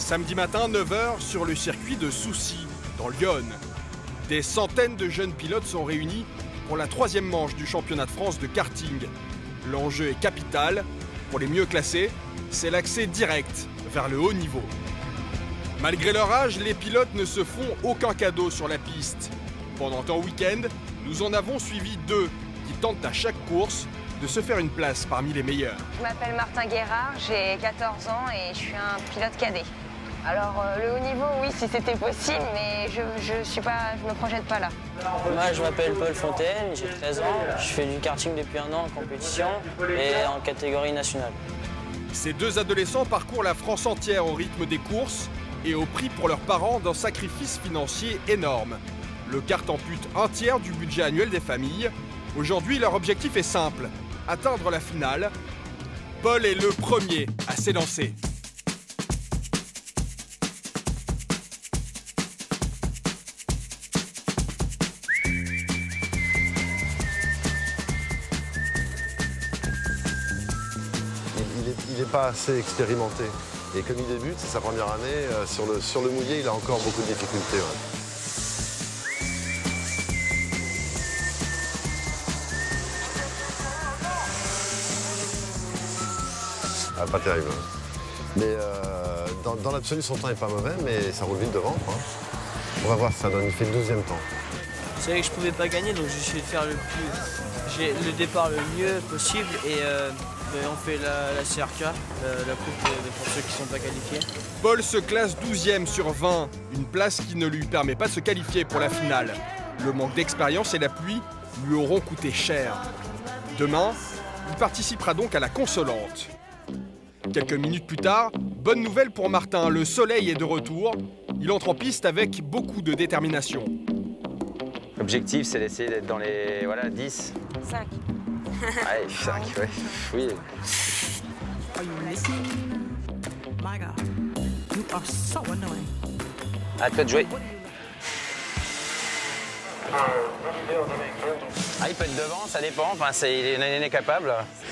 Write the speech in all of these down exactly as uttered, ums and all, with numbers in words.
Samedi matin, neuf heures, sur le circuit de Soucy, dans l'Yonne. Des centaines de jeunes pilotes sont réunis pour la troisième manche du championnat de France de karting. L'enjeu est capital. Pour les mieux classés, c'est l'accès direct vers le haut niveau. Malgré leur âge, les pilotes ne se font aucun cadeau sur la piste. Pendant un week-end, nous en avons suivi deux qui tentent à chaque course de se faire une place parmi les meilleurs. Je m'appelle Martin Guérard, j'ai quatorze ans et je suis un pilote cadet. Alors euh, le haut niveau, oui, si c'était possible, mais je je suis pas, je me projette pas là. Moi, je m'appelle Paul Fontaine, j'ai treize ans, je fais du karting depuis un an en compétition et en catégorie nationale. Ces deux adolescents parcourent la France entière au rythme des courses et au prix pour leurs parents d'un sacrifice financier énorme. Le kart ampute un tiers du budget annuel des familles. Aujourd'hui, leur objectif est simple, atteindre la finale. Paul est le premier à s'élancer. Il n'est pas assez expérimenté. Et comme il débute, c'est sa première année, euh, sur, le, sur le mouillé, il a encore beaucoup de difficultés. Ouais. Ah, pas terrible. Mais euh, dans, dans l'absolu, son temps n'est pas mauvais, mais ça roule vite devant. Hein. On va voir, ça donne, il fait le douzième temps. Je savais que je pouvais pas gagner, donc j'ai essayé de faire le plus, j'ai le départ le mieux possible et euh, on fait la, la C R K, la, la coupe pour ceux qui ne sont pas qualifiés. Paul se classe douzième sur vingt, une place qui ne lui permet pas de se qualifier pour la finale. Le manque d'expérience et la pluie lui auront coûté cher. Demain, il participera donc à la consolante. Quelques minutes plus tard, bonne nouvelle pour Martin, le soleil est de retour. Il entre en piste avec beaucoup de détermination. L'objectif, c'est d'essayer d'être dans les voilà, dix. cinq. Ouais, cinq, ouais. Oui. À toi de jouer. Ah, il peut être devant, ça dépend. Enfin, c'est, il est, il est capable.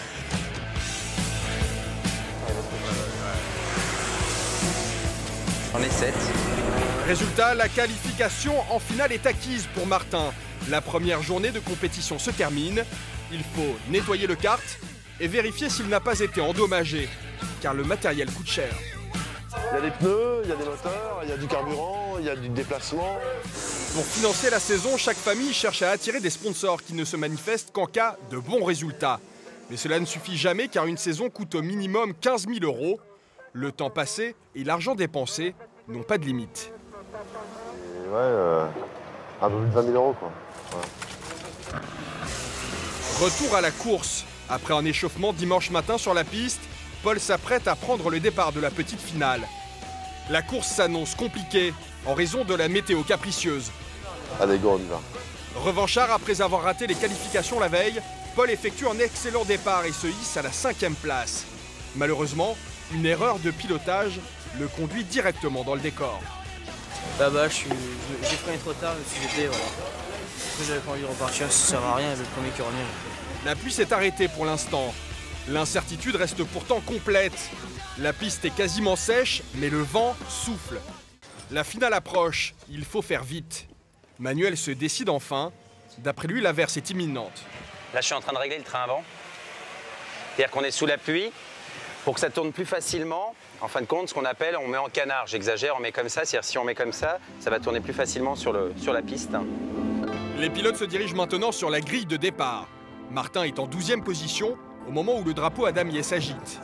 On est sept. Résultat, la qualification en finale est acquise pour Martin. La première journée de compétition se termine. Il faut nettoyer le kart et vérifier s'il n'a pas été endommagé, car le matériel coûte cher. Il y a des pneus, il y a des moteurs, il y a du carburant, il y a du déplacement. Pour financer la saison, chaque famille cherche à attirer des sponsors qui ne se manifestent qu'en cas de bons résultats. Mais cela ne suffit jamais car une saison coûte au minimum quinze mille euros. Le temps passé et l'argent dépensé n'ont pas de limite. Et ouais, euh, un peu plus de vingt mille euros quoi. Ouais. Retour à la course. Après un échauffement dimanche matin sur la piste, Paul s'apprête à prendre le départ de la petite finale. La course s'annonce compliquée en raison de la météo capricieuse. Allez, go, on y va. Revanchard, après avoir raté les qualifications la veille, Paul effectue un excellent départ et se hisse à la cinquième place. Malheureusement, une erreur de pilotage le conduit directement dans le décor. Bah bah, j'ai freiné trop tard, je me suis jeté, voilà. Après, j'avais pas envie de repartir, ça sert à rien, il y avait le premier qui revient. La pluie s'est arrêtée pour l'instant. L'incertitude reste pourtant complète. La piste est quasiment sèche, mais le vent souffle. La finale approche, il faut faire vite. Manuel se décide enfin. D'après lui, l'averse est imminente. Là, je suis en train de régler le train avant. C'est-à-dire qu'on est sous la pluie. Pour que ça tourne plus facilement, en fin de compte, ce qu'on appelle, on met en canard. J'exagère, on met comme ça. C'est-à-dire si on met comme ça, ça va tourner plus facilement sur, le, sur la piste. Les pilotes se dirigent maintenant sur la grille de départ. Martin est en douzième position au moment où le drapeau à damier s'agite.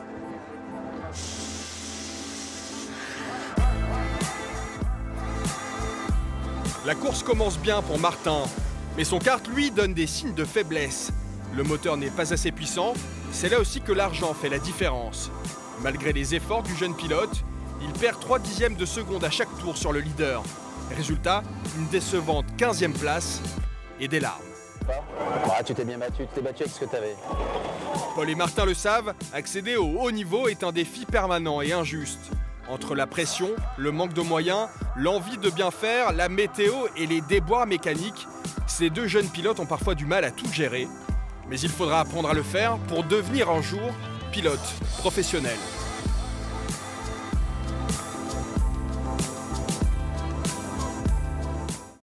La course commence bien pour Martin, mais son kart, lui, donne des signes de faiblesse. Le moteur n'est pas assez puissant, c'est là aussi que l'argent fait la différence. Malgré les efforts du jeune pilote, il perd trois dixièmes de seconde à chaque tour sur le leader. Résultat, une décevante quinzième place et des larmes. Ah, tu t'es bien battu, tu t'es battu avec ce que tu avais. Paul et Martin le savent, accéder au haut niveau est un défi permanent et injuste. Entre la pression, le manque de moyens, l'envie de bien faire, la météo et les déboires mécaniques, ces deux jeunes pilotes ont parfois du mal à tout gérer. Mais il faudra apprendre à le faire pour devenir un jour pilote professionnel.